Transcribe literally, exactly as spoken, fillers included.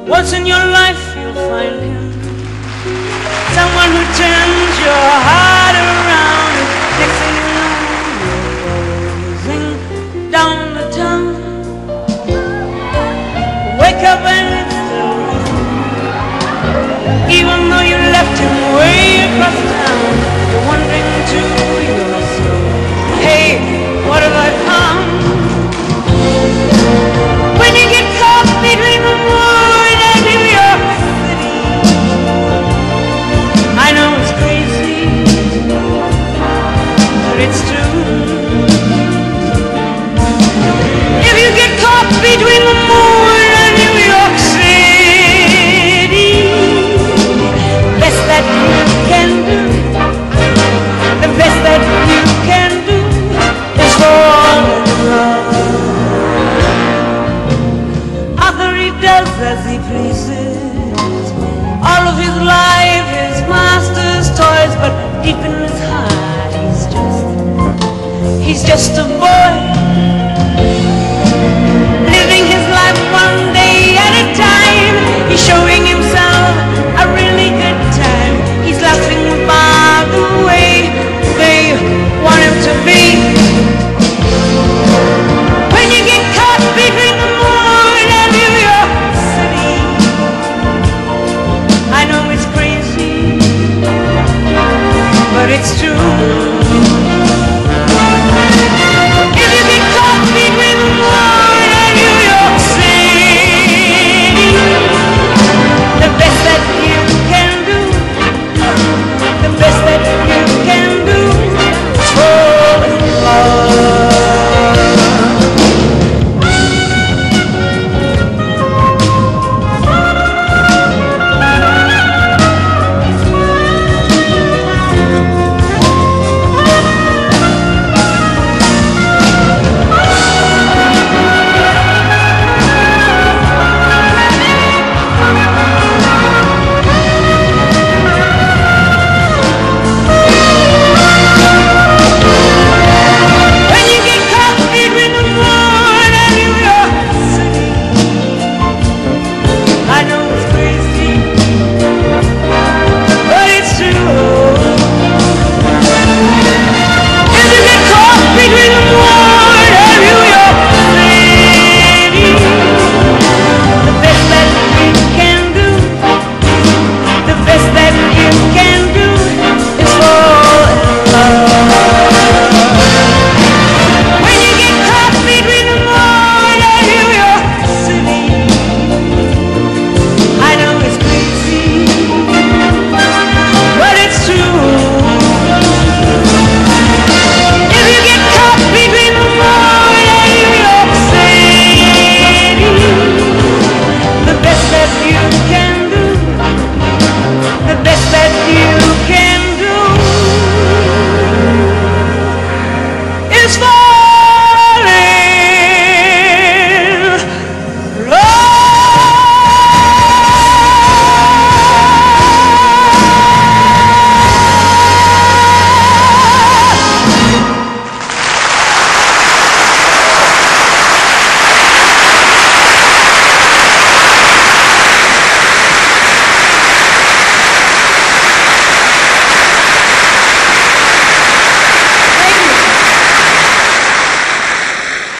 Once in your life you'll find him, someone who turns your heart around. Next thing you know, you're cruising down the town. Wake up and it's still raining, even though you left him way across town. You're wondering to yourself, hey, what have I found? When you get caught between the moon and New York City, I know it's crazy, but it's true. If you get caught between the moon and New York City, best that you can do, the best that you can do is fall in love. Arthur, he does as he pleases, all of his life his master's toys, but deep in his heart he's just, he's just a boy.